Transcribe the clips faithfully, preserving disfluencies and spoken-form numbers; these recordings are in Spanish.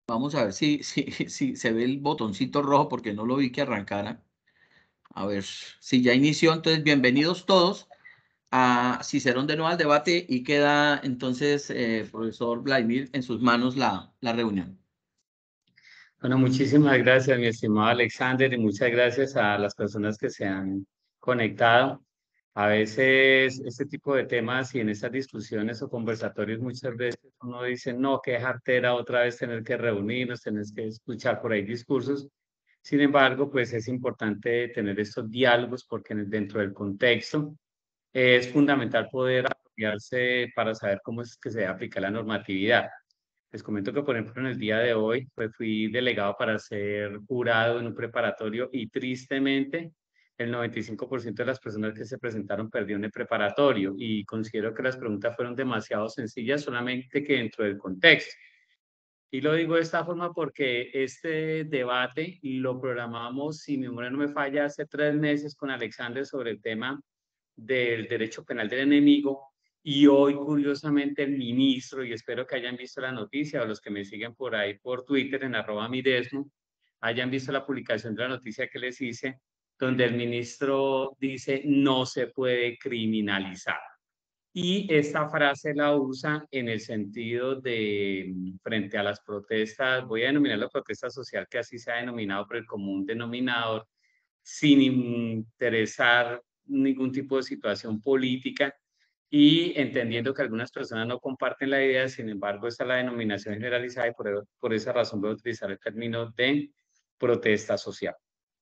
Vamos a ver si, si, si se ve el botoncito rojo porque no lo vi que arrancara. A ver si ya inició. Entonces, bienvenidos todos a Cicerón de nuevo al debate y queda entonces, eh, profesor Vladimir, en sus manos la, la reunión. Bueno, muchísimas gracias, mi estimado Alexander, y muchas gracias a las personas que se han conectado. A veces este tipo de temas y en estas discusiones o conversatorios muchas veces uno dice, no, qué jartera otra vez tener que reunirnos, tener que escuchar por ahí discursos. Sin embargo, pues es importante tener estos diálogos porque dentro del contexto es fundamental poder apropiarse para saber cómo es que se debe aplicar la normatividad. Les comento que, por ejemplo, en el día de hoy, pues fui delegado para ser jurado en un preparatorio y tristemente el noventa y cinco por ciento de las personas que se presentaron perdió en el preparatorio y considero que las preguntas fueron demasiado sencillas solamente que dentro del contexto. Y lo digo de esta forma porque este debate lo programamos, si mi memoria no me falla, hace tres meses con Alexander sobre el tema del derecho penal del enemigo. Y hoy, curiosamente, el ministro, y espero que hayan visto la noticia, o los que me siguen por ahí por Twitter en arroba midesmo, hayan visto la publicación de la noticia que les hice, donde el ministro dice no se puede criminalizar. Y esta frase la usa en el sentido de, mm, frente a las protestas, voy a denominar la protesta social, que así se ha denominado por el común denominador, sin interesar ningún tipo de situación política y entendiendo que algunas personas no comparten la idea, sin embargo, esta es la denominación generalizada y por, por esa razón voy a utilizar el término de protesta social.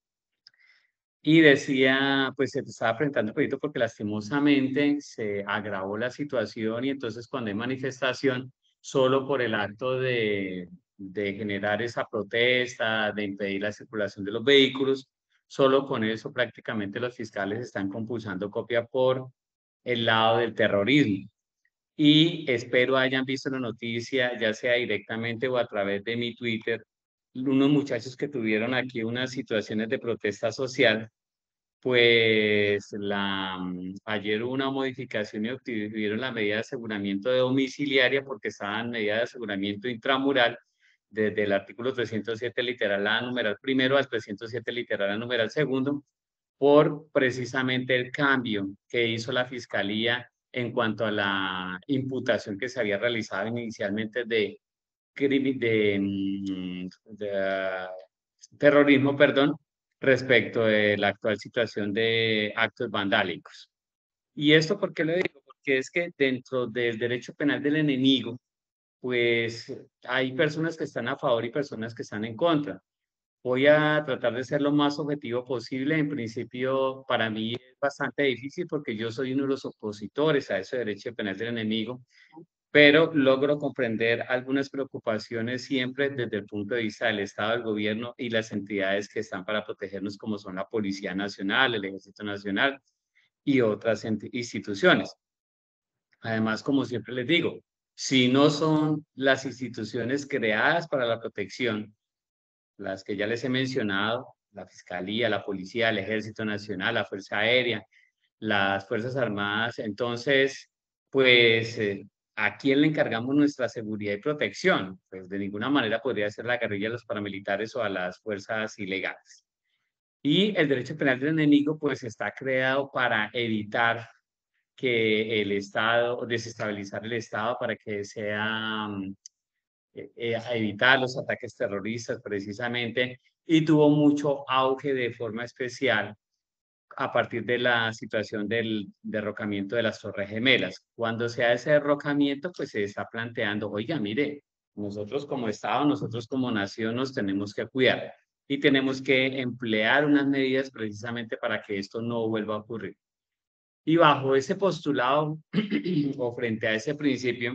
Y decía, pues se estaba presentando el proyecto porque lastimosamente se agravó la situación y entonces cuando hay manifestación, solo por el acto de, de generar esa protesta, de impedir la circulación de los vehículos, solo con eso prácticamente los fiscales están compulsando copia por el lado del terrorismo. Y espero hayan visto la noticia, ya sea directamente o a través de mi Twitter, unos muchachos que tuvieron aquí unas situaciones de protesta social pues la, mm, ayer hubo una modificación y obtuvieron la medida de aseguramiento de domiciliaria porque estaban en medida de aseguramiento intramural desde el artículo trescientos siete literal A numeral primero al trescientos siete literal A numeral segundo por precisamente el cambio que hizo la Fiscalía en cuanto a la imputación que se había realizado inicialmente de, crimi- de, mm, de, ah, terrorismo, perdón, respecto de la actual situación de actos vandálicos. ¿Y esto por qué lo digo? Porque es que dentro del derecho penal del enemigo, pues hay personas que están a favor y personas que están en contra. Voy a tratar de ser lo más objetivo posible. En principio, para mí es bastante difícil porque yo soy uno de los opositores a ese derecho penal del enemigo, pero logro comprender algunas preocupaciones siempre desde el punto de vista del Estado, del gobierno y las entidades que están para protegernos, como son la Policía Nacional, el Ejército Nacional y otras instituciones. Además, como siempre les digo, si no son las instituciones creadas para la protección, las que ya les he mencionado, la Fiscalía, la Policía, el Ejército Nacional, la Fuerza Aérea, las Fuerzas Armadas. Entonces, pues, eh, ¿a quién le encargamos nuestra seguridad y protección? Pues de ninguna manera podría ser la guerrilla, los paramilitares o a las fuerzas ilegales. Y el derecho penal del enemigo, pues, está creado para evitar que el Estado, desestabilizar el Estado para que sea mm, eh, eh, a evitar los ataques terroristas precisamente y tuvo mucho auge de forma especial a partir de la situación del derrocamiento de las Torres Gemelas. Cuando se hace ese derrocamiento, pues se está planteando, oiga, mire, nosotros como Estado, nosotros como nación nos tenemos que cuidar y tenemos que emplear unas medidas precisamente para que esto no vuelva a ocurrir. Y bajo ese postulado o frente a ese principio,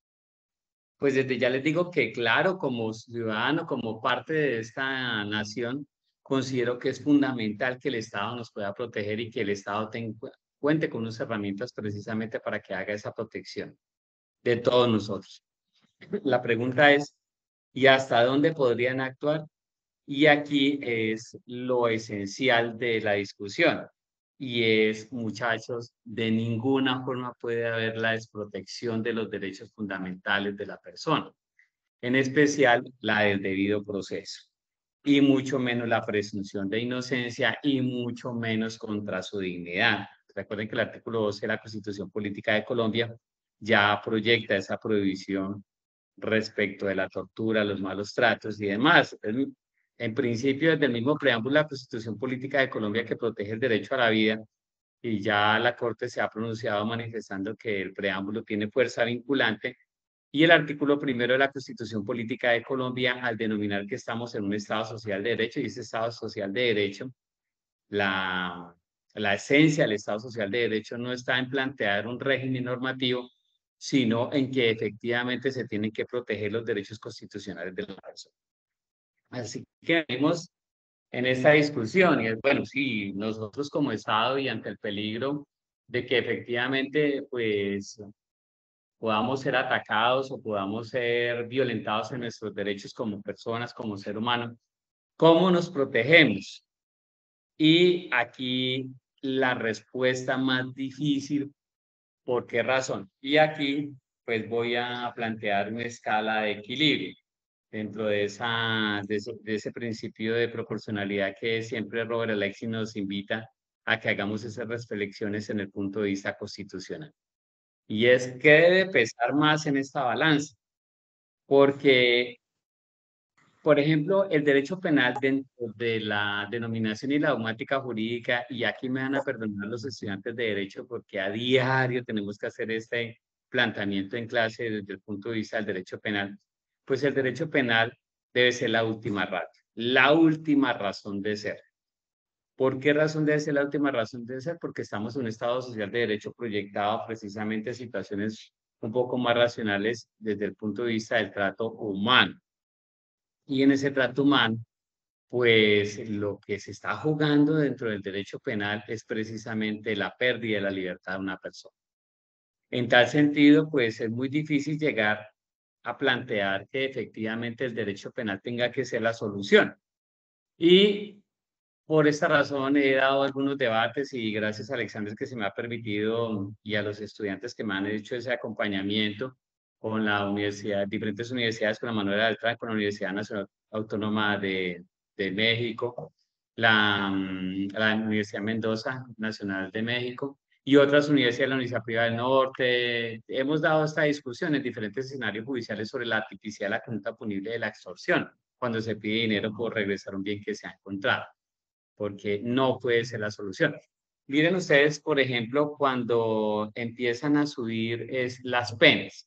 pues desde ya les digo que, claro, como ciudadano, como parte de esta nación, considero que es fundamental que el Estado nos pueda proteger y que el Estado ten- cuente con unas herramientas precisamente para que haga esa protección de todos nosotros. La pregunta es, ¿y hasta dónde podrían actuar? Y aquí es lo esencial de la discusión. Y es, muchachos, de ninguna forma puede haber la desprotección de los derechos fundamentales de la persona. en especial la del debido proceso, y mucho menos la presunción de inocencia y mucho menos contra su dignidad. Recuerden que el artículo doce de la Constitución Política de Colombia ya proyecta esa prohibición respecto de la tortura, los malos tratos y demás. En, en principio, desde el mismo preámbulo de la Constitución Política de Colombia, que protege el derecho a la vida, y ya la Corte se ha pronunciado manifestando que el preámbulo tiene fuerza vinculante, y el artículo primero de la Constitución Política de Colombia, al denominar que estamos en un Estado social de derecho, y ese Estado social de derecho, la, la esencia del Estado social de derecho no está en plantear un régimen normativo, sino en que efectivamente se tienen que proteger los derechos constitucionales de la persona. Así que vemos en esta discusión, y es bueno, sí, nosotros como Estado y ante el peligro de que efectivamente pues podamos ser atacados o podamos ser violentados en nuestros derechos como personas, como ser humano, ¿cómo nos protegemos? Y aquí la respuesta más difícil, ¿por qué razón? Y aquí pues voy a plantear una escala de equilibrio dentro de, esa, de, ese, de ese principio de proporcionalidad que siempre Robert Alexis nos invita a que hagamos esas reflexiones en el punto de vista constitucional. Y es qué debe pesar más en esta balanza, porque, por ejemplo, el derecho penal dentro de la denominación y la dogmática jurídica, y aquí me van a perdonar los estudiantes de derecho porque a diario tenemos que hacer este planteamiento en clase desde el punto de vista del derecho penal, pues el derecho penal debe ser la última ratio, la última razón de ser. ¿Por qué razón debe ser la última razón de ser? Porque estamos en un Estado social de derecho proyectado precisamente a situaciones un poco más racionales desde el punto de vista del trato humano. Y en ese trato humano, pues lo que se está jugando dentro del derecho penal es precisamente la pérdida de la libertad de una persona. En tal sentido, pues es muy difícil llegar a plantear que efectivamente el derecho penal tenga que ser la solución. Y por esta razón he dado algunos debates y gracias a Alexander que se me ha permitido y a los estudiantes que me han hecho ese acompañamiento con la universidad, diferentes universidades, con la Manuela Beltrán, con la Universidad Nacional Autónoma de, de México, la, la Universidad Mendoza Nacional de México y otras universidades, la Universidad Privada del Norte. Hemos dado esta discusión en diferentes escenarios judiciales sobre la tipicidad de la conducta punible de la extorsión, cuando se pide dinero por regresar un bien que se ha encontrado, porque no puede ser la solución. Miren ustedes, por ejemplo, cuando empiezan a subir es, las penas.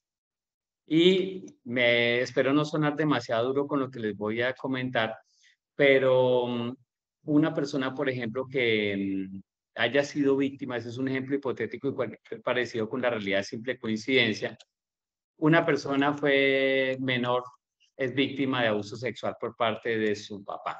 Y me espero no sonar demasiado duro con lo que les voy a comentar, pero um, una persona, por ejemplo, que um, haya sido víctima, ese es un ejemplo hipotético y cual, parecido con la realidad, simple coincidencia. Una persona fue menor, es víctima de abuso sexual por parte de su papá.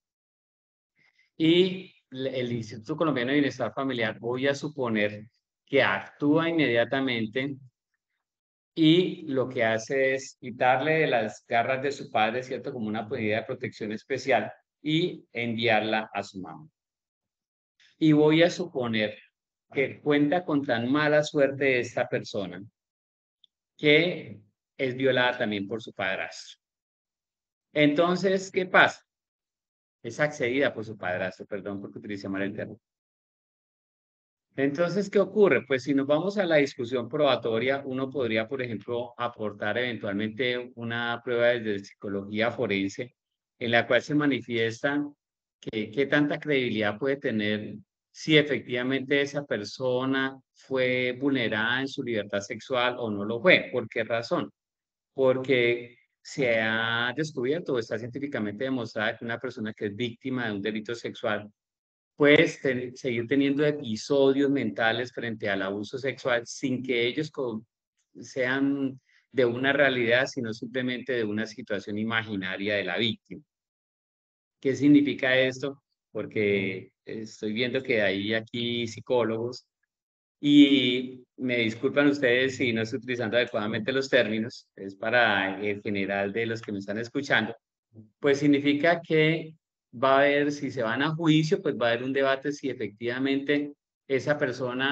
Y el Instituto Colombiano de Bienestar Familiar, voy a suponer que actúa inmediatamente y lo que hace es quitarle de las garras de su padre, ¿cierto? Como una medida de protección especial y enviarla a su mamá. Y voy a suponer que cuenta con tan mala suerte esta persona que es violada también por su padrastro. Entonces, ¿qué pasa? Es accedida por su padrastro, perdón porque utilicé mal el término. Entonces, ¿qué ocurre? Pues si nos vamos a la discusión probatoria, uno podría, por ejemplo, aportar eventualmente una prueba de psicología forense en la cual se manifiesta que, qué tanta credibilidad puede tener si efectivamente esa persona fue vulnerada en su libertad sexual o no lo fue. ¿Por qué razón? Porque se ha descubierto o está científicamente demostrado que una persona que es víctima de un delito sexual puedes ten, seguir teniendo episodios mentales frente al abuso sexual sin que ellos con, sean de una realidad, sino simplemente de una situación imaginaria de la víctima. ¿Qué significa esto? Porque estoy viendo que hay aquí psicólogos y me disculpan ustedes si no estoy utilizando adecuadamente los términos, es para el general de los que me están escuchando, pues significa que va a haber, si se van a juicio, pues va a haber un debate si efectivamente esa persona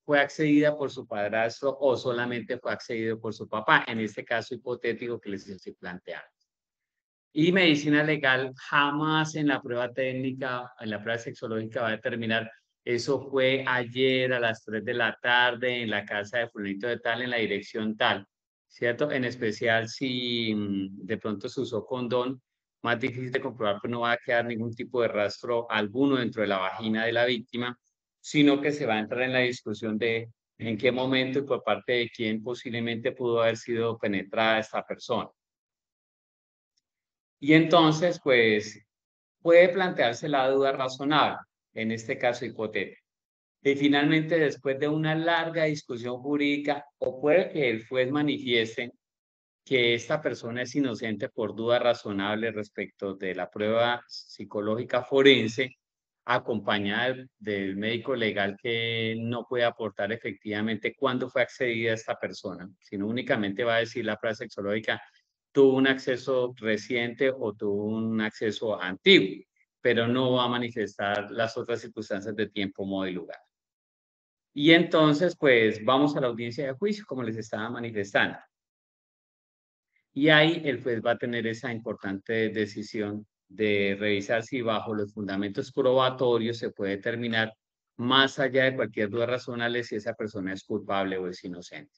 fue accedida por su padrastro o solamente fue accedido por su papá, en este caso hipotético que les estoy planteando. Y medicina legal jamás en la prueba técnica, en la prueba sexológica va a determinar eso fue ayer a las tres de la tarde en la casa de fulanito de tal, en la dirección tal, ¿cierto? En especial si mm, de pronto se usó condón, más difícil de comprobar, pues no va a quedar ningún tipo de rastro alguno dentro de la vagina de la víctima, sino que se va a entrar en la discusión de en qué momento y por parte de quién posiblemente pudo haber sido penetrada esta persona. Y entonces, pues, puede plantearse la duda razonable, en este caso hipotético. Y finalmente, después de una larga discusión jurídica, o puede que el juez manifieste que esta persona es inocente por duda razonable respecto de la prueba psicológica forense, acompañada del, del médico legal que no puede aportar efectivamente cuándo fue accedida esta persona, sino únicamente va a decir la prueba sexológica tuvo un acceso reciente o tuvo un acceso antiguo, pero no va a manifestar las otras circunstancias de tiempo, modo y lugar. Y entonces, pues vamos a la audiencia de juicio, como les estaba manifestando. Y ahí el juez va a tener esa importante decisión de revisar si bajo los fundamentos probatorios se puede determinar, más allá de cualquier duda razonable, si esa persona es culpable o es inocente.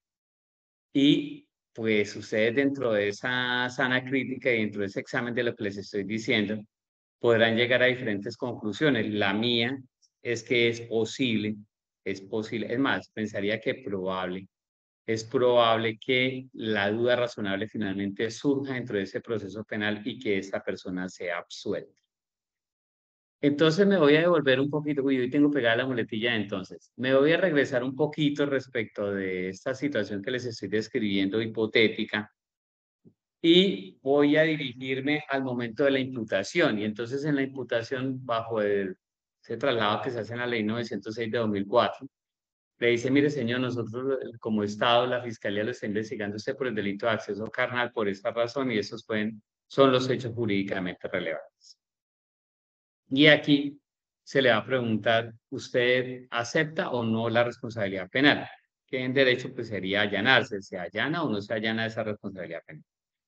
Y pues ustedes dentro de esa sana crítica y dentro de ese examen de lo que les estoy diciendo, podrán llegar a diferentes conclusiones. La mía es que es posible, es posible, es más, pensaría que probable, es probable que la duda razonable finalmente surja dentro de ese proceso penal y que esta persona sea absuelta. Entonces me voy a devolver un poquito, uy, hoy tengo pegada la muletilla, entonces me voy a regresar un poquito respecto de esta situación que les estoy describiendo hipotética y voy a dirigirme al momento de la imputación. Y entonces en la imputación, bajo el, ese traslado que se hace en la ley novecientos seis de dos mil cuatro, le dice, mire señor, nosotros eh, como Estado, la Fiscalía lo está investigando usted por el delito de acceso carnal por esta razón y esos pueden, son los hechos jurídicamente relevantes. Y aquí se le va a preguntar, ¿usted acepta o no la responsabilidad penal? Que en derecho pues sería allanarse, ¿se allana o no se allana esa responsabilidad penal?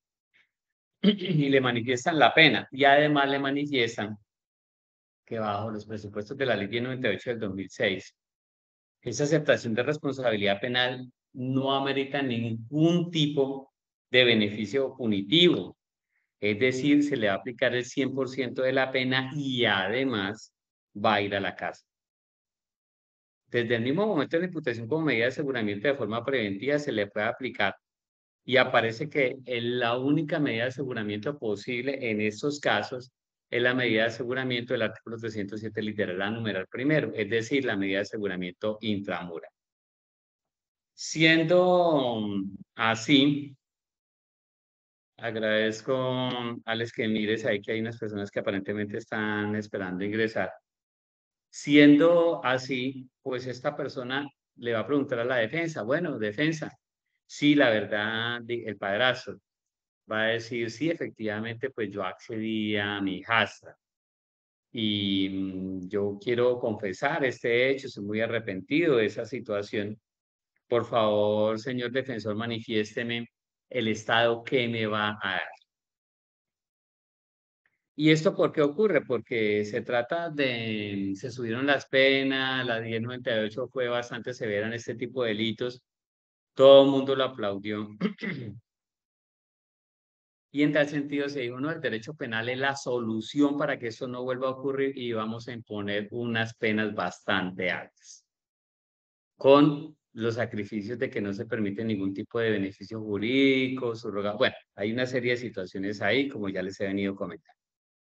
Y le manifiestan la pena y además le manifiestan que bajo los presupuestos de la Ley noventa y ocho del dos mil seis, esa aceptación de responsabilidad penal no amerita ningún tipo de beneficio punitivo. Es decir, se le va a aplicar el cien por ciento de la pena y además va a ir a la casa. Desde el mismo momento de la imputación como medida de aseguramiento de forma preventiva se le puede aplicar y aparece que la única medida de aseguramiento posible en estos casos es la medida de aseguramiento del artículo trescientos siete literal A numeral primero, es decir, la medida de aseguramiento intramural. Siendo así, agradezco a los que mires ahí que hay unas personas que aparentemente están esperando ingresar. Siendo así, pues esta persona le va a preguntar a la defensa, bueno, defensa, sí, la verdad, el padrastro va a decir, sí, efectivamente, pues yo accedí a mi hijastra y mm, yo quiero confesar este hecho, estoy muy arrepentido de esa situación. Por favor, señor defensor, manifiésteme el estado que me va a dar. ¿Y esto por qué ocurre? Porque se trata de, se subieron las penas, la diez noventa y ocho fue bastante severa en este tipo de delitos, todo el mundo lo aplaudió. Y en tal sentido se dijo, no, el derecho penal es la solución para que eso no vuelva a ocurrir y vamos a imponer unas penas bastante altas, con los sacrificios de que no se permite ningún tipo de beneficio jurídico, subrogado. Bueno, hay una serie de situaciones ahí, como ya les he venido comentando.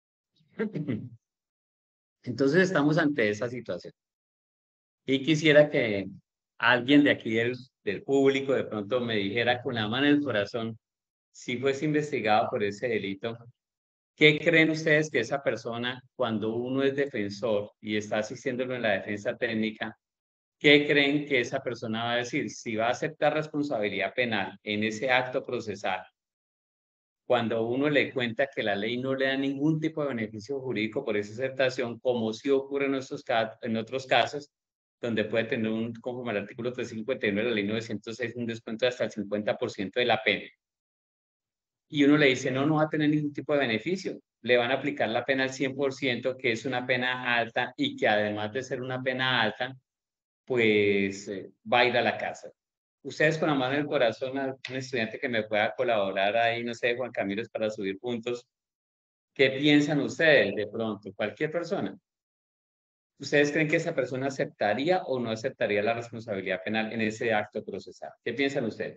Entonces estamos ante esa situación. Y quisiera que alguien de aquí del, del público de pronto me dijera con la mano en el corazón, si fuese investigado por ese delito, ¿qué creen ustedes que esa persona, cuando uno es defensor y está asistiéndolo en la defensa técnica, qué creen que esa persona va a decir? Si va a aceptar responsabilidad penal en ese acto procesal, cuando uno le cuenta que la ley no le da ningún tipo de beneficio jurídico por esa aceptación, como sí ocurre en, nuestros, en otros casos, donde puede tener un, conforme al artículo trescientos cincuenta y uno de la ley novecientos seis, un descuento de hasta el cincuenta por ciento de la pena. Y uno le dice, no, no va a tener ningún tipo de beneficio. Le van a aplicar la pena al cien por ciento, que es una pena alta y que además de ser una pena alta, pues eh, va a ir a la cárcel. Ustedes con la mano en el corazón, a un estudiante que me pueda colaborar ahí, no sé, Juan Camilo, es para subir puntos. ¿Qué piensan ustedes de pronto? Cualquier persona. ¿Ustedes creen que esa persona aceptaría o no aceptaría la responsabilidad penal en ese acto procesal? ¿Qué piensan ustedes?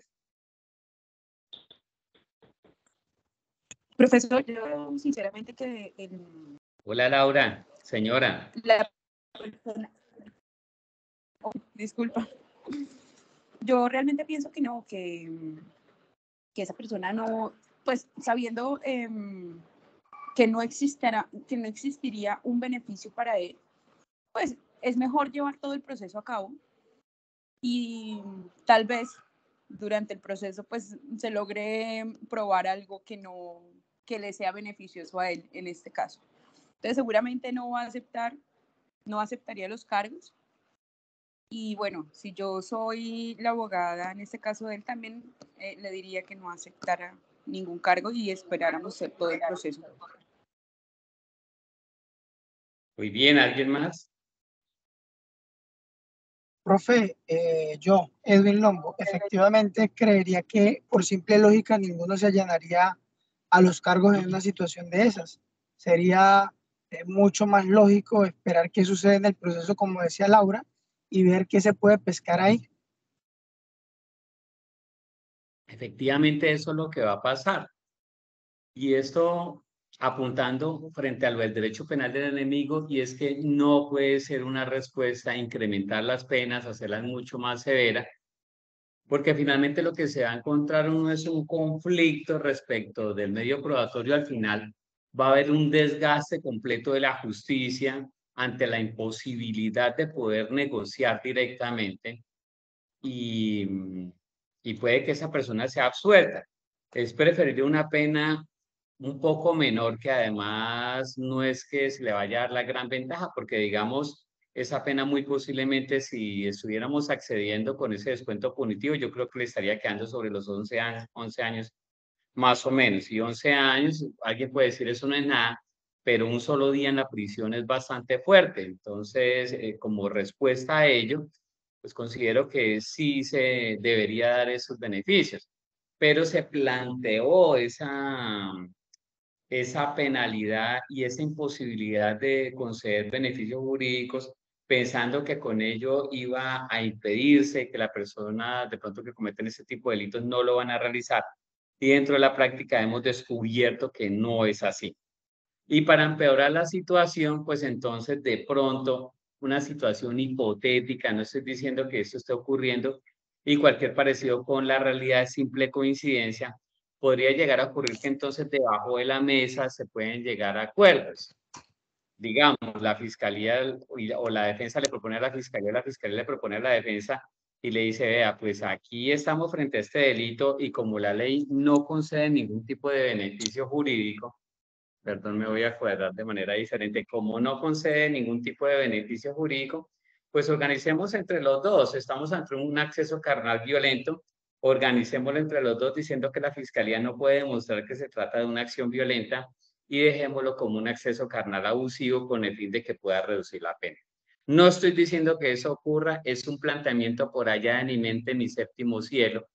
Profesor, yo sinceramente que el, Hola Laura, señora. la persona, oh, disculpa, yo realmente pienso que no, que, que esa persona no, pues sabiendo eh, que no existirá, que no existiría un beneficio para él, pues es mejor llevar todo el proceso a cabo y tal vez durante el proceso pues se logre probar algo que no, que le sea beneficioso a él en este caso. Entonces seguramente no va a aceptar, no aceptaría los cargos. Y bueno, si yo soy la abogada en este caso de él, también eh, le diría que no aceptara ningún cargo y esperáramos todo el proceso. Muy bien, ¿alguien más? Profe, eh, yo, Edwin Lombo, efectivamente creería que por simple lógica ninguno se allanaría a los cargos en una situación de esas. Sería eh, mucho más lógico esperar qué sucede en el proceso, como decía Laura, y ver qué se puede pescar ahí. Efectivamente, eso es lo que va a pasar. Y esto apuntando frente a lo del derecho penal del enemigo, y es que no puede ser una respuesta a incrementar las penas, hacerlas mucho más severas, porque finalmente lo que se va a encontrar uno es un conflicto respecto del medio probatorio. Al final va a haber un desgaste completo de la justicia ante la imposibilidad de poder negociar directamente y, y puede que esa persona sea absuelta. Es preferible una pena un poco menor, que además no es que se le vaya a dar la gran ventaja, porque digamos, esa pena muy posiblemente si estuviéramos accediendo con ese descuento punitivo, yo creo que le estaría quedando sobre los once años, once años más o menos. Y once años, alguien puede decir eso no es nada, pero un solo día en la prisión es bastante fuerte. Entonces, eh, como respuesta a ello, pues considero que sí se debería dar esos beneficios. Pero se planteó esa, esa penalidad y esa imposibilidad de conceder beneficios jurídicos, pensando que con ello iba a impedirse que la persona de pronto que cometen ese tipo de delitos no lo van a realizar. Y dentro de la práctica hemos descubierto que no es así. Y para empeorar la situación, pues entonces de pronto una situación hipotética, no estoy diciendo que esto esté ocurriendo, y cualquier parecido con la realidad es simple coincidencia, podría llegar a ocurrir que entonces debajo de la mesa se pueden llegar a acuerdos. Digamos, la fiscalía o la defensa le propone a la fiscalía, la fiscalía le propone a la defensa y le dice, vea, pues aquí estamos frente a este delito y como la ley no concede ningún tipo de beneficio jurídico, perdón, me voy a cuadrar de manera diferente, como no concede ningún tipo de beneficio jurídico, pues organicemos entre los dos, estamos ante un acceso carnal violento, organicémoslo entre los dos diciendo que la fiscalía no puede demostrar que se trata de una acción violenta y dejémoslo como un acceso carnal abusivo con el fin de que pueda reducir la pena. No estoy diciendo que eso ocurra, es un planteamiento por allá de mi mente, mi séptimo cielo,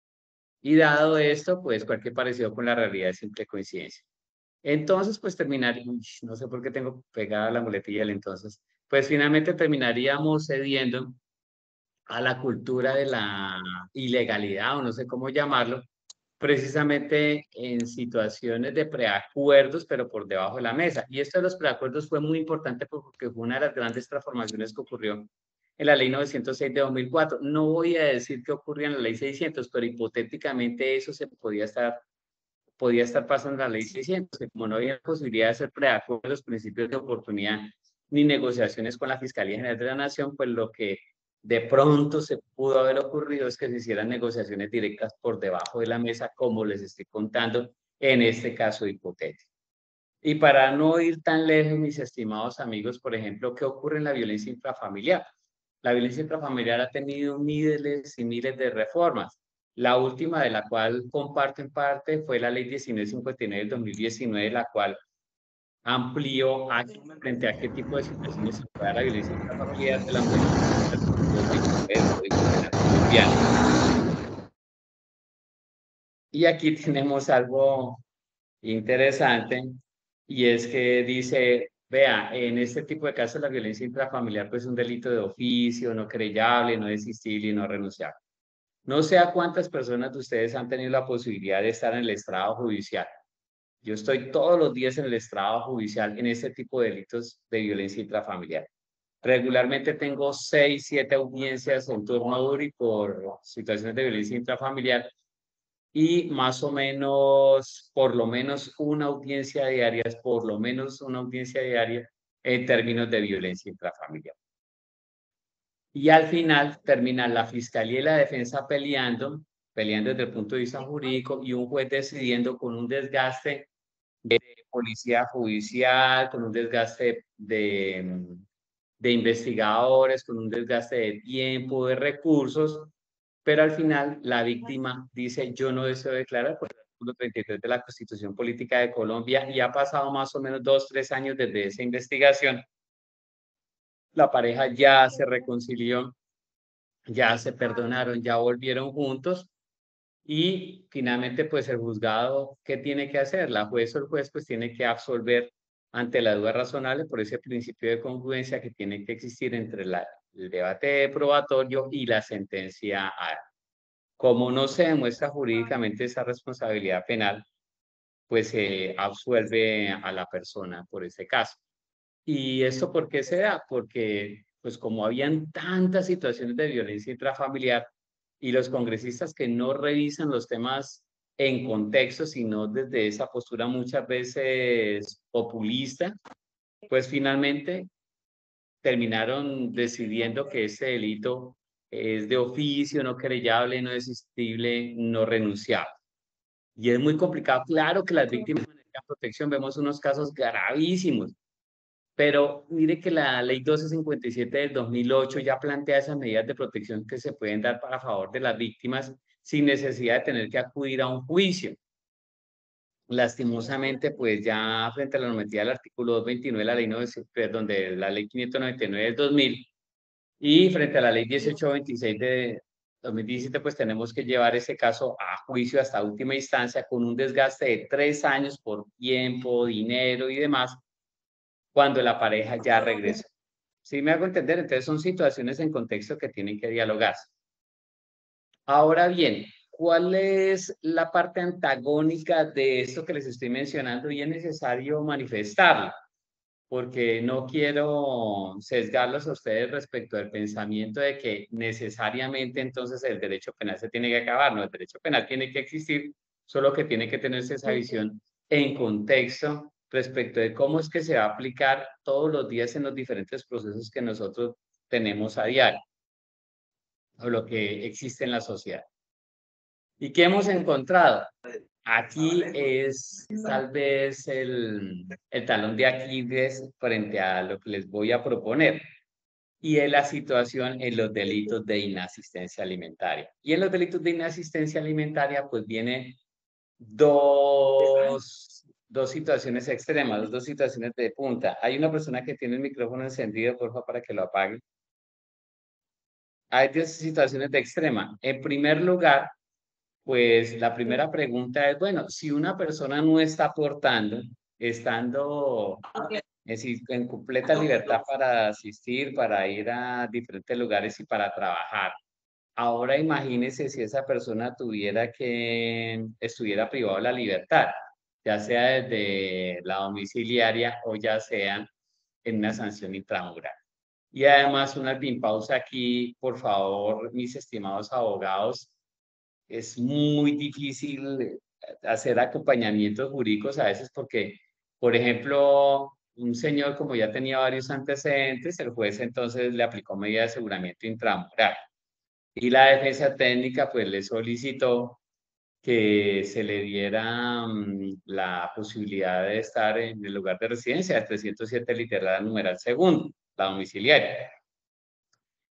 y dado esto, pues cualquier parecido con la realidad es simple coincidencia. Entonces, pues terminaría, no sé por qué tengo pegada la muletilla del entonces, pues finalmente terminaríamos cediendo a la cultura de la ilegalidad o no sé cómo llamarlo, precisamente en situaciones de preacuerdos, pero por debajo de la mesa. Y esto de los preacuerdos fue muy importante porque fue una de las grandes transformaciones que ocurrió en la ley novecientos seis de dos mil cuatro. No voy a decir que ocurría en la ley seiscientos, pero hipotéticamente eso se podía estar podía estar pasando la ley seiscientos, que como no había posibilidad de hacer preacuerdos, principios de oportunidad ni negociaciones con la Fiscalía General de la Nación, pues lo que de pronto se pudo haber ocurrido es que se hicieran negociaciones directas por debajo de la mesa, como les estoy contando en este caso hipotético. Y para no ir tan lejos, mis estimados amigos, por ejemplo, ¿qué ocurre en la violencia intrafamiliar? la violencia intrafamiliar ha tenido miles y miles de reformas. La última de la cual comparto en parte fue la ley diecinueve cincuenta y nueve del dos mil diecinueve, la cual amplió a, frente a qué tipo de situaciones se puede dar la violencia intrafamiliar de la modificación del artículo veintinueve del Código Penal colombiano. Y aquí tenemos algo interesante, y es que dice, vea, en este tipo de casos la violencia intrafamiliar pues es un delito de oficio, no querellable, no desistible y no renunciable. No sé a cuántas personas de ustedes han tenido la posibilidad de estar en el estrado judicial. Yo estoy todos los días en el estrado judicial en este tipo de delitos de violencia intrafamiliar. Regularmente tengo seis, siete audiencias en turno duro y por situaciones de violencia intrafamiliar, y más o menos, por lo menos una audiencia diaria, por lo menos una audiencia diaria en términos de violencia intrafamiliar. Y al final termina la fiscalía y la defensa peleando, peleando desde el punto de vista jurídico, y un juez decidiendo con un desgaste de policía judicial, con un desgaste de, de investigadores, con un desgaste de tiempo, de recursos, pero al final la víctima dice, yo no deseo declarar por el artículo treinta y tres de la Constitución Política de Colombia, y ha pasado más o menos dos, tres años desde esa investigación. La pareja ya se reconcilió, ya se perdonaron, ya volvieron juntos, y finalmente pues el juzgado, ¿qué tiene que hacer? La juez o el juez pues tiene que absolver ante la duda razonable por ese principio de congruencia que tiene que existir entre la, el debate probatorio y la sentencia A. Como no se demuestra jurídicamente esa responsabilidad penal, pues se absuelve a la persona por ese caso. ¿Y esto por qué se da? Porque, pues como habían tantas situaciones de violencia intrafamiliar y los congresistas que no revisan los temas en contexto, sino desde esa postura muchas veces populista, pues finalmente terminaron decidiendo que este delito es de oficio, no querellable, no desistible, no renunciable. Y es muy complicado. Claro que las víctimas necesitan protección, vemos unos casos gravísimos, pero mire que la ley doce cincuenta y siete del dos mil ocho ya plantea esas medidas de protección que se pueden dar para favor de las víctimas sin necesidad de tener que acudir a un juicio. Lastimosamente, pues ya frente a la normativa del artículo doscientos veintinueve de la ley, novecientos, perdón, de la ley quinientos noventa y nueve del dos mil, y frente a la ley dieciocho veintiséis de dos mil diecisiete, pues tenemos que llevar ese caso a juicio hasta última instancia con un desgaste de tres años por tiempo, dinero y demás, cuando la pareja ya regresó. ¿Sí me hago entender? Entonces son situaciones en contexto que tienen que dialogarse. Ahora bien, ¿cuál es la parte antagónica de esto que les estoy mencionando? Y es necesario manifestarlo, porque no quiero sesgarlos a ustedes respecto al pensamiento de que necesariamente entonces el derecho penal se tiene que acabar. No, el derecho penal tiene que existir, solo que tiene que tenerse esa visión en contexto respecto de cómo es que se va a aplicar todos los días en los diferentes procesos que nosotros tenemos a diario, o lo que existe en la sociedad. ¿Y qué hemos encontrado? Aquí es tal vez el, el talón de Aquiles frente a lo que les voy a proponer, y es la situación en los delitos de inasistencia alimentaria. Y en los delitos de inasistencia alimentaria pues vienen dos, dos situaciones extremas, dos situaciones de punta. Hay una persona que tiene el micrófono encendido, por favor, para que lo apague. Hay dos situaciones de extrema. En primer lugar, pues la primera pregunta es, bueno, si una persona no está aportando, estando es decir, en completa libertad para asistir, para ir a diferentes lugares y para trabajar, ahora imagínese si esa persona tuviera que, estuviera privado de la libertad, ya sea desde la domiciliaria o ya sea en una sanción intramural. Y además, una pausa aquí, por favor, mis estimados abogados, es muy difícil hacer acompañamientos jurídicos a veces porque, por ejemplo, un señor como ya tenía varios antecedentes, el juez entonces le aplicó medida de aseguramiento intramural y la defensa técnica pues le solicitó que se le diera um, la posibilidad de estar en el lugar de residencia, trescientos siete literal numeral segundo, la domiciliaria.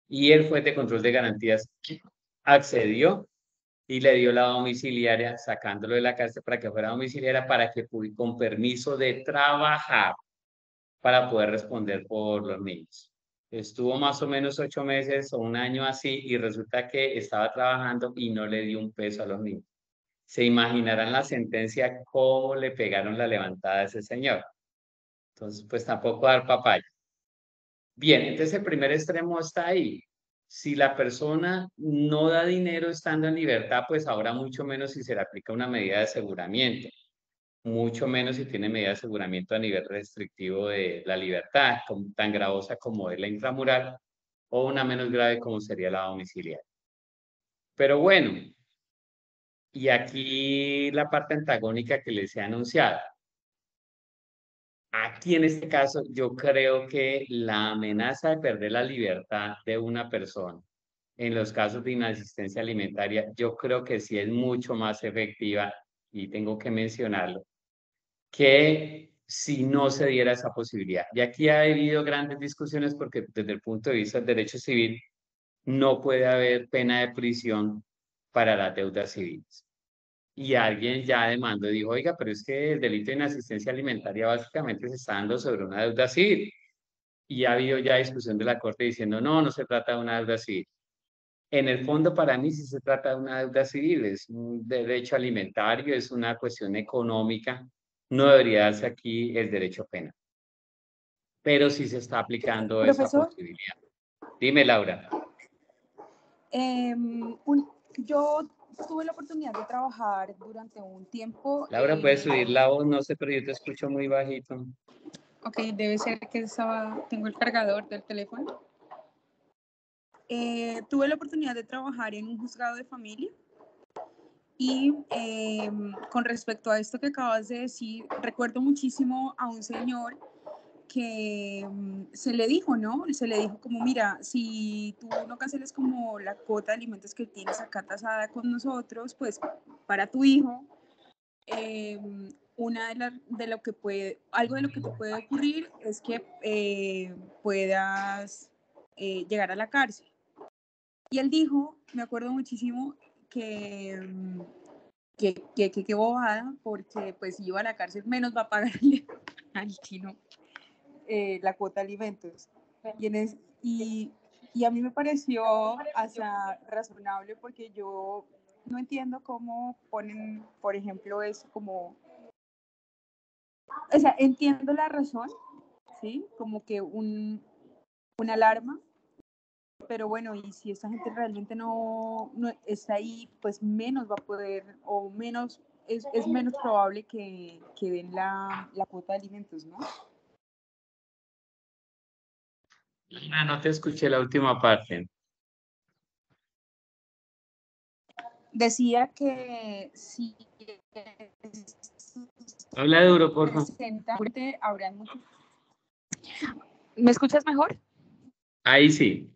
Y el juez de control de garantías accedió y le dio la domiciliaria, sacándolo de la cárcel para que fuera domiciliaria, para que pudiera, con permiso de trabajar, para poder responder por los niños. Estuvo más o menos ocho meses o un año así y resulta que estaba trabajando y no le dio un peso a los niños. Se imaginarán la sentencia cómo le pegaron la levantada a ese señor. Entonces, pues tampoco dar papaya. Bien, entonces el primer extremo está ahí. Si la persona no da dinero estando en libertad, pues ahora mucho menos si se le aplica una medida de aseguramiento, mucho menos si tiene medida de aseguramiento a nivel restrictivo de la libertad, como, tan gravosa como es la intramural, o una menos grave como sería la domiciliaria. Pero bueno, y aquí la parte antagónica que les he anunciado. Aquí en este caso yo creo que la amenaza de perder la libertad de una persona en los casos de inasistencia alimentaria, yo creo que sí es mucho más efectiva, y tengo que mencionarlo, que si no se diera esa posibilidad. Y aquí ha habido grandes discusiones porque desde el punto de vista del derecho civil no puede haber pena de prisión para las deudas civiles. Y alguien ya demandó y dijo, oiga, pero es que el delito de inasistencia alimentaria básicamente se está dando sobre una deuda civil. Y ha habido ya discusión de la Corte diciendo, no, no se trata de una deuda civil. En el fondo, para mí sí se trata de una deuda civil, es un derecho alimentario, es una cuestión económica, no debería darse aquí el derecho penal. Pero sí se está aplicando esa Profesor, posibilidad. Dime, Laura. em, un- yo tuve la oportunidad de trabajar durante un tiempo. Laura, ¿puedes eh, subir la voz? No sé, pero yo te escucho muy bajito. Ok, debe ser que estaba, tengo el cargador del teléfono. Eh, tuve la oportunidad de trabajar en un juzgado de familia y eh, con respecto a esto que acabas de decir, recuerdo muchísimo a un señor que um, se le dijo, ¿no? Se le dijo como, mira, si tú no canceles como la cuota de alimentos que tienes acá tasada con nosotros, pues para tu hijo, eh, una de, la, de lo que puede, algo de lo que te puede ocurrir es que eh, puedas eh, llegar a la cárcel. Y él dijo, me acuerdo muchísimo, que, que, que, que, que bobada, porque pues si iba a la cárcel menos va a pagarle al chino eh, la cuota de alimentos. Y, en es, y, y a mí me pareció hasta razonable porque yo no entiendo cómo ponen, por ejemplo, eso como... O sea, entiendo la razón, ¿sí? Como que un, una alarma, pero bueno, y si esta gente realmente no, no está ahí, pues menos va a poder, o menos, es, es menos probable que, que den la, la cuota de alimentos, ¿no? Ah, no te escuché la última parte. Decía que si Habla duro, por favor. habrán muchos... ¿Me escuchas mejor? Ahí sí.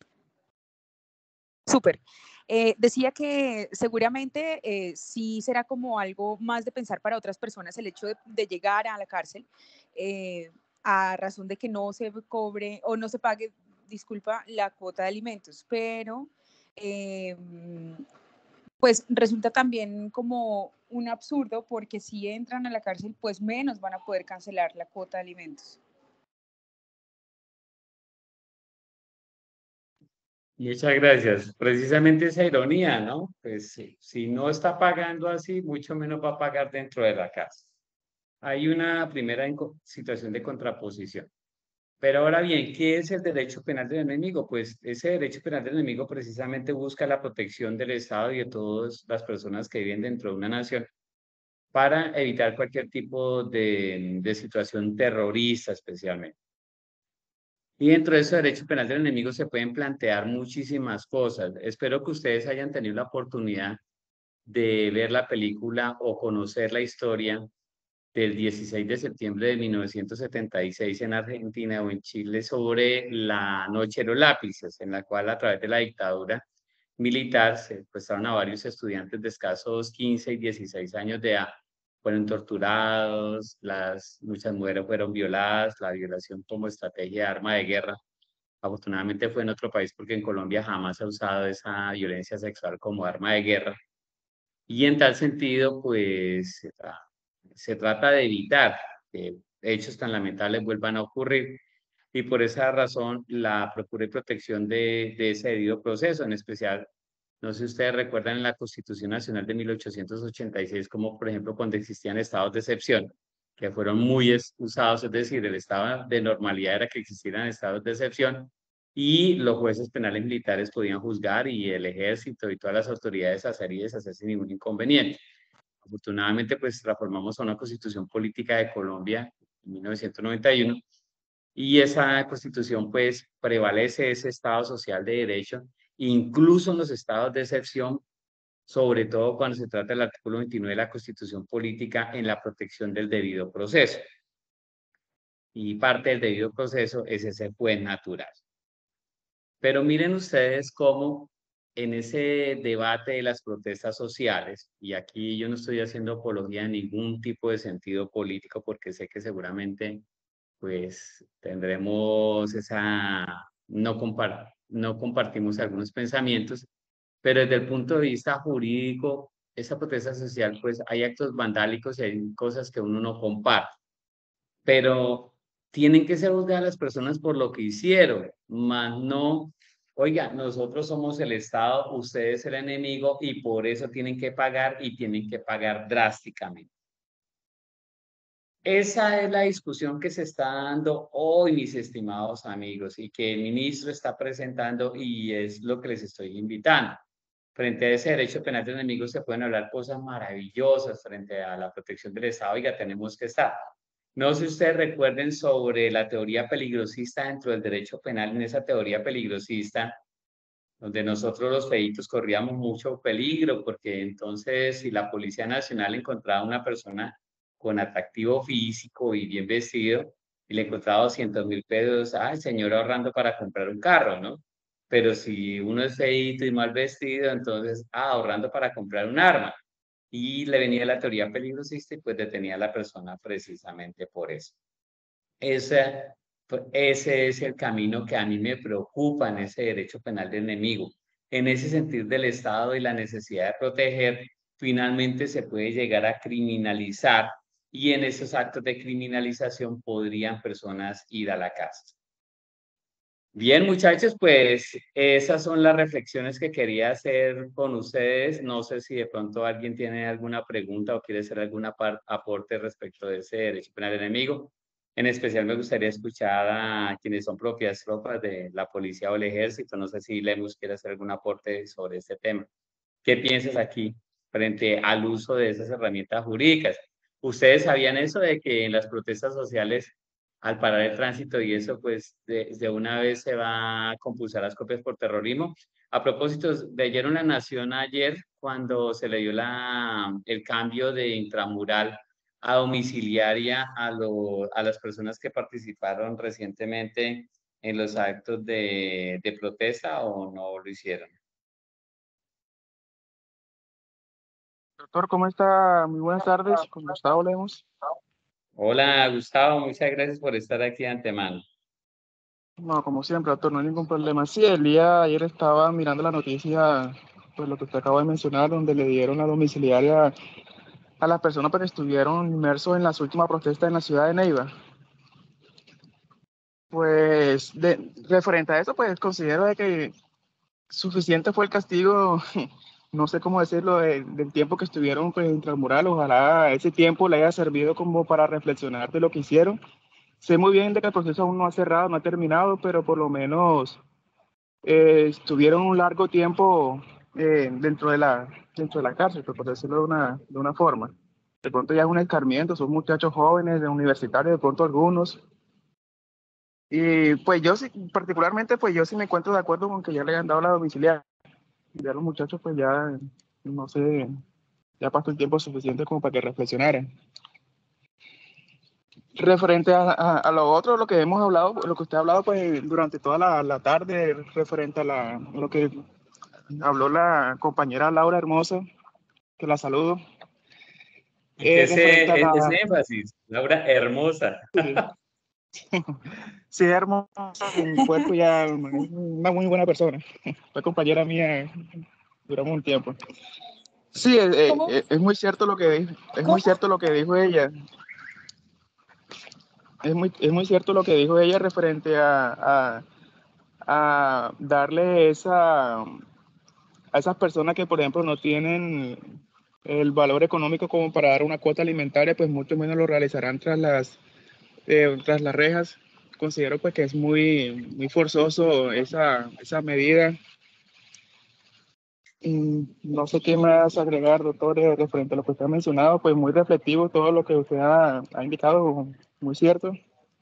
Súper. Eh, decía que seguramente eh, sí será como algo más de pensar para otras personas el hecho de, de llegar a la cárcel eh, a razón de que no se cobre o no se pague, disculpa, la cuota de alimentos, pero eh, pues resulta también como un absurdo porque si entran a la cárcel pues menos van a poder cancelar la cuota de alimentos. Muchas gracias. Precisamente esa ironía, ¿no? Pues sí, si no está pagando así, mucho menos va a pagar dentro de la casa. Hay una primera situación de contraposición. Pero ahora bien, ¿qué es el derecho penal del enemigo? Pues ese derecho penal del enemigo precisamente busca la protección del Estado y de todas las personas que viven dentro de una nación para evitar cualquier tipo de, de situación terrorista especialmente. Y dentro de ese derecho penal del enemigo se pueden plantear muchísimas cosas. Espero que ustedes hayan tenido la oportunidad de ver la película o conocer la historia del dieciséis de septiembre de mil novecientos setenta y seis en Argentina o en Chile sobre la Noche de los Lápices, en la cual a través de la dictadura militar se secuestraron a varios estudiantes de escasos quince y dieciséis años de edad. Fueron torturados, las, muchas mujeres fueron violadas, la violación como estrategia de arma de guerra Afortunadamente fue en otro país porque en Colombia jamás se ha usado esa violencia sexual como arma de guerra. Y en tal sentido, pues se, tra se trata de evitar que hechos tan lamentables vuelvan a ocurrir. Y por esa razón, la procura y protección de, de ese debido proceso, en especial, no sé si ustedes recuerdan en la Constitución Nacional de mil ochocientos ochenta y seis, como por ejemplo cuando existían estados de excepción, que fueron muy usados, es decir, el estado de normalidad era que existieran estados de excepción y los jueces penales militares podían juzgar y el ejército y todas las autoridades hacer y deshacer sin ningún inconveniente. Afortunadamente, pues transformamos a una constitución política de Colombia en mil novecientos noventa y uno y esa constitución pues prevalece ese estado social de derecho, incluso en los estados de excepción, sobre todo cuando se trata del artículo veintinueve de la constitución política en la protección del debido proceso. Y parte del debido proceso es ese juez natural. Pero miren ustedes cómo en ese debate de las protestas sociales, y aquí yo no estoy haciendo apología de ningún tipo de sentido político porque sé que seguramente pues tendremos esa, no, compar no compartimos algunos pensamientos, pero desde el punto de vista jurídico, esa protesta social, pues hay actos vandálicos y hay cosas que uno no comparte, pero tienen que ser juzgadas las personas por lo que hicieron, más no, oiga, nosotros somos el Estado, ustedes el enemigo y por eso tienen que pagar y tienen que pagar drásticamente. Esa es la discusión que se está dando hoy, mis estimados amigos, y que el ministro está presentando y es lo que les estoy invitando. Frente a ese derecho penal de enemigos se pueden hablar cosas maravillosas frente a la protección del Estado. Oiga, tenemos que estar. No sé si ustedes recuerden sobre la teoría peligrosista dentro del derecho penal, en esa teoría peligrosista, donde nosotros los feitos corríamos mucho peligro, porque entonces si la Policía Nacional encontraba una persona con atractivo físico y bien vestido, y le encontraba doscientos mil pesos, ah, el señor ahorrando para comprar un carro, ¿no? Pero si uno es feíto y mal vestido, entonces, ah, ahorrando para comprar un arma. Y le venía la teoría peligrosista y pues detenía a la persona precisamente por eso. Ese, ese es el camino que a mí me preocupa en ese derecho penal de enemigo. En ese sentido del Estado y la necesidad de proteger, finalmente se puede llegar a criminalizar y en esos actos de criminalización podrían personas ir a la cárcel. Bien, muchachos, pues esas son las reflexiones que quería hacer con ustedes. No sé si de pronto alguien tiene alguna pregunta o quiere hacer algún aporte respecto de ese derecho penal de enemigo. En especial me gustaría escuchar a quienes son propias tropas de la policía o el ejército. No sé si Lemus quiere hacer algún aporte sobre este tema. ¿Qué piensas aquí frente al uso de esas herramientas jurídicas? ¿Ustedes sabían eso de que en las protestas sociales, al parar el tránsito y eso, pues de, de una vez se va a compulsar las copias por terrorismo? A propósito, leyeron La Nación ayer cuando se le dio la, el cambio de intramural a domiciliaria a, lo, a las personas que participaron recientemente en los actos de, de protesta o no lo hicieron. Doctor, ¿cómo está? Muy buenas tardes, con Gustavo Lemos. Hola, Gustavo, muchas gracias por estar aquí de antemano. No, como siempre, doctor, no hay ningún problema. Sí, el día de ayer estaba mirando la noticia, pues lo que usted acaba de mencionar, donde le dieron la domiciliaria a las personas que estuvieron inmersos en las últimas protestas en la ciudad de Neiva. Pues, de, referente a eso, pues considero de que suficiente fue el castigo, no sé cómo decirlo, de, del tiempo que estuvieron pues, intramural. Ojalá ese tiempo le haya servido como para reflexionar de lo que hicieron. Sé muy bien de que el proceso aún no ha cerrado, no ha terminado, pero por lo menos eh, estuvieron un largo tiempo eh, dentro, de la, dentro de la cárcel, por decirlo de una, de una forma. De pronto ya es un escarmiento, son muchachos jóvenes, de universitarios, de pronto algunos. Y pues yo sí, particularmente, pues yo sí me encuentro de acuerdo con que ya le hayan dado la domiciliaria. Ya los muchachos pues ya, no sé, ya pasó el tiempo suficiente como para que reflexionaran. Referente a, a, a lo otro, lo que hemos hablado, lo que usted ha hablado pues durante toda la, la tarde, referente a, la, a lo que habló la compañera Laura Hermosa, que la saludo. Eh, ese, ese la, énfasis, Laura Hermosa. sí, Sí, es hermoso en cuerpo, ya una muy buena persona. Fue compañera mía, duramos un tiempo. Sí, es, es, ¿Cómo? es muy cierto lo que dijo, es muy ¿Cómo? cierto lo que dijo ella. Es muy, es muy cierto lo que dijo ella referente a, a, a darle esa, a esas personas que, por ejemplo, no tienen el valor económico como para dar una cuota alimentaria, pues mucho menos lo realizarán tras las, eh, tras las rejas. Considero pues que es muy, muy forzoso esa, esa medida. Mm, No sé qué más agregar, doctor, eh, referente a lo que usted ha mencionado, pues muy reflectivo todo lo que usted ha, ha indicado, muy cierto.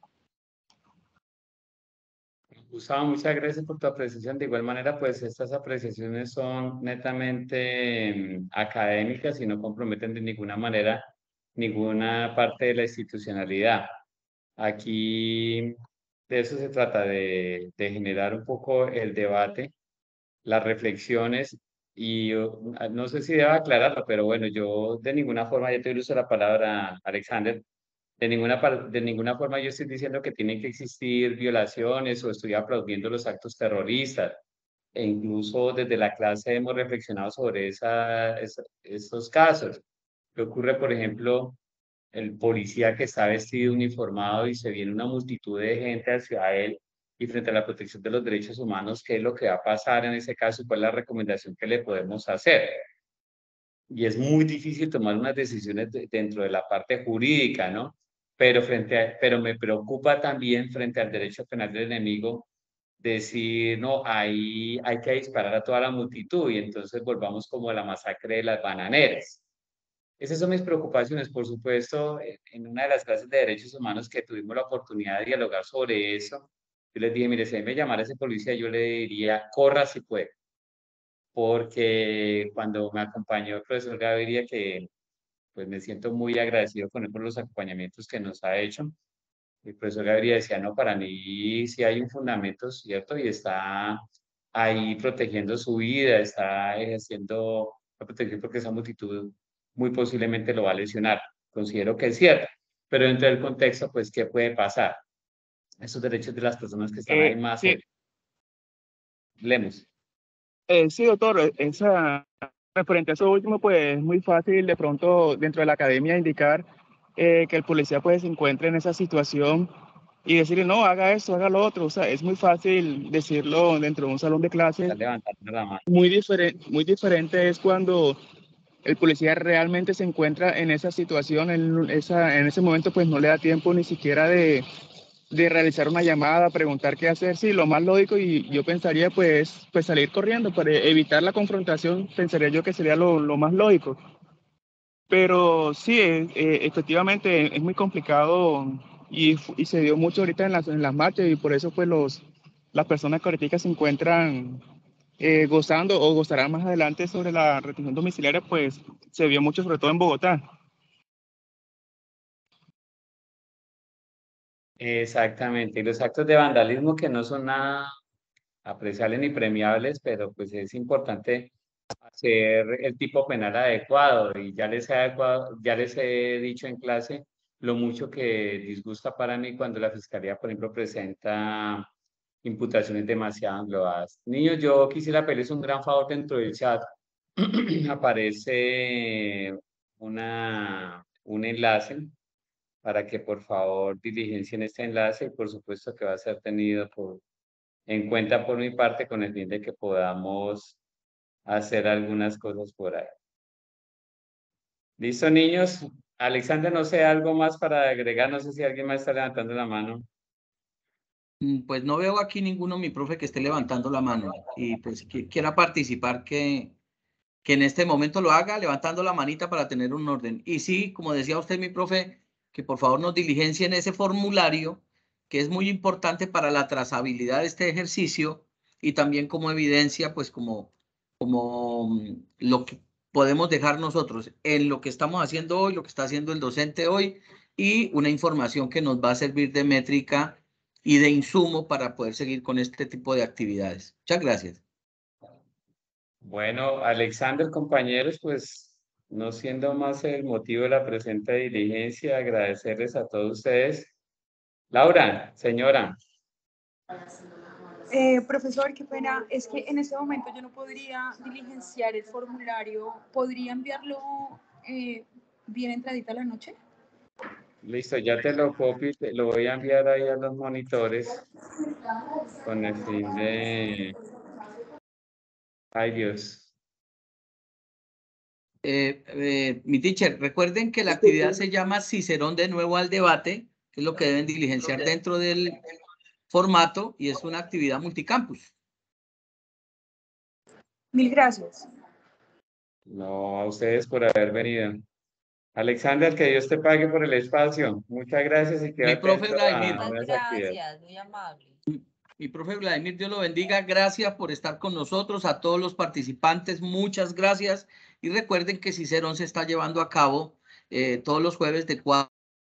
Gustavo, muchas gracias por tu apreciación. De igual manera, pues estas apreciaciones son netamente mm, académicas y no comprometen de ninguna manera ninguna parte de la institucionalidad. Aquí de eso se trata, de, de generar un poco el debate, las reflexiones y yo, ah, no sé si debo aclararlo, pero bueno, yo de ninguna forma, ya te uso la palabra, Alexander, de ninguna, par- de ninguna forma yo estoy diciendo que tienen que existir violaciones o estoy aplaudiendo los actos terroristas. E incluso desde la clase hemos reflexionado sobre esa, esa- esos casos. ¿Qué ocurre, por ejemplo, el policía que está vestido uniformado y se viene una multitud de gente hacia él y frente a la protección de los derechos humanos? ¿Qué es lo que va a pasar en ese caso y cuál es la recomendación que le podemos hacer? Y es muy difícil tomar unas decisiones de- dentro de la parte jurídica, ¿no? Pero, frente a, pero me preocupa también frente al derecho penal del enemigo decir, no, ahí hay que disparar a toda la multitud y entonces volvamos como a la masacre de las bananeras. Esas son mis preocupaciones, por supuesto, en en una de las clases de derechos humanos que tuvimos la oportunidad de dialogar sobre eso, yo les dije, mire, si a mí me llamara ese policía, yo le diría, corra si puede, porque cuando me acompañó el profesor Gaviria, que pues me siento muy agradecido con él por los acompañamientos que nos ha hecho. El profesor Gaviria decía, no, para mí sí hay un fundamento, ¿cierto? Y está ahí protegiendo su vida, está ejerciendo la protección porque esa multitud muy posiblemente lo va a lesionar. Considero que es cierto, pero dentro del contexto, pues, ¿qué puede pasar? Esos derechos de las personas que están ahí Eh, más sí, cerca. Lemos. eh, sí, doctor, eh, esa, referente a eso último, pues es muy fácil de pronto dentro de la academia indicar eh, que el policía pues se encuentre en esa situación y decirle, no, haga esto, haga lo otro. O sea, es muy fácil decirlo dentro de un salón de Está clases. levantando la mano. Muy diferente, muy diferente es cuando el policía realmente se encuentra en esa situación, en, esa, en ese momento pues no le da tiempo ni siquiera de, de realizar una llamada, preguntar qué hacer. Sí, lo más lógico y yo pensaría pues, pues salir corriendo para evitar la confrontación, pensaría yo que sería lo, lo más lógico. Pero sí, eh, eh, efectivamente es muy complicado y, y se dio mucho ahorita en las, en las marchas y por eso pues los, las personas que ahorita se encuentran eh, gozando o gozarán más adelante sobre la retención domiciliaria, pues se vio mucho sobre todo en Bogotá. Exactamente. Y los actos de vandalismo que no son nada apreciables ni premiables, pero pues es importante hacer el tipo penal adecuado. Y ya les he adecuado, ya les he dicho en clase lo mucho que disgusta para mí cuando la fiscalía, por ejemplo, presenta imputaciones demasiado englobadas. Niños, yo quisiera pedirles un gran favor dentro del chat. Aparece una, un enlace para que por favor diligencien este enlace y por supuesto que va a ser tenido por, en cuenta por mi parte con el fin de que podamos hacer algunas cosas por ahí. ¿Listo, niños? Alexander, no sé, algo más para agregar, no sé si alguien más está levantando la mano. Mm, Pues no veo aquí ninguno, mi profe, que esté levantando la mano y pues que quiera participar, que, que en este momento lo haga levantando la manita para tener un orden. Y sí, como decía usted, mi profe, que por favor nos diligencien ese formulario, que es muy importante para la trazabilidad de este ejercicio y también como evidencia, pues como, como mm, lo que podemos dejar nosotros en lo que estamos haciendo hoy, lo que está haciendo el docente hoy y una información que nos va a servir de métrica y de insumo para poder seguir con este tipo de actividades. Muchas gracias. Bueno, Alexander, compañeros, pues no siendo más el motivo de la presente diligencia, agradecerles a todos ustedes Laura, señora. Eh, profesor, qué pena, es que en este momento yo no podría diligenciar el formulario. ¿Podría enviarlo eh, bien entradita la noche? Listo, ya te lo copio y te lo voy a enviar ahí a los monitores con el fin de... Ay, Dios. Eh, eh, mi teacher, recuerden que la actividad se llama Cicerón de nuevo al debate, que es lo que deben diligenciar dentro del formato, y es una actividad multicampus. Mil gracias. No, a ustedes por haber venido. Alexander, que Dios te pague por el espacio. Muchas gracias y quedo Mi profe atento Vladimir. a Muchas nuevas actividades. gracias, muy amable. Mi profe Vladimir, Dios lo bendiga. Gracias por estar con nosotros. A todos los participantes, muchas gracias. Y recuerden que Cicerón se está llevando a cabo eh, todos los jueves de cuatro.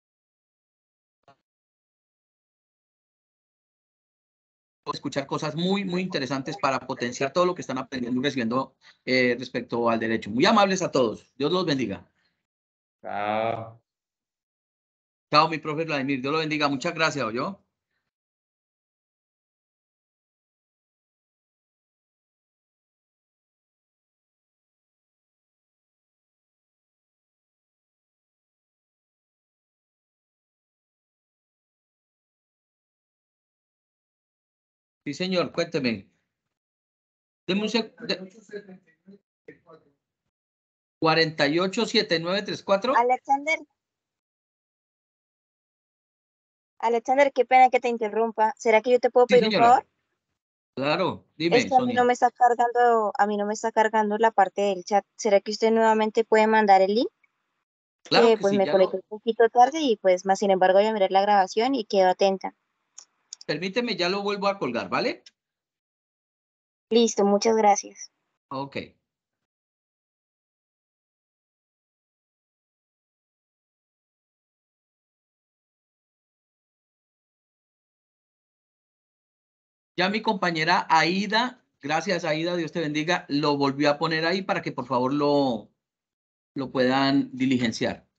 Escuchar cosas muy, muy interesantes para potenciar todo lo que están aprendiendo y recibiendo eh, respecto al derecho. Muy amables a todos. Dios los bendiga. Chao. Chao, mi profe Vladimir. Dios lo bendiga. Muchas gracias, ¿oyó? Sí, señor, cuénteme. Deme un sec- de- cuarenta y ocho setenta y nueve treinta y cuatro. Alexander, Alexander, qué pena que te interrumpa. ¿Será que yo te puedo Sí, pedir un señora. favor? Claro, Es dime, que a mí no Sonia. me está cargando, a mí no me está cargando la parte del chat. ¿Será que usted nuevamente puede mandar el link? Claro Que que pues sí, me ya conecté lo... un poquito tarde y pues más sin embargo voy a mirar la grabación y quedo atenta. Permíteme, ya lo vuelvo a colgar, ¿vale? Listo, muchas gracias. Ok. Ya mi compañera Aida, gracias Aida, Dios te bendiga, lo volvió a poner ahí para que por favor lo, lo puedan diligenciar.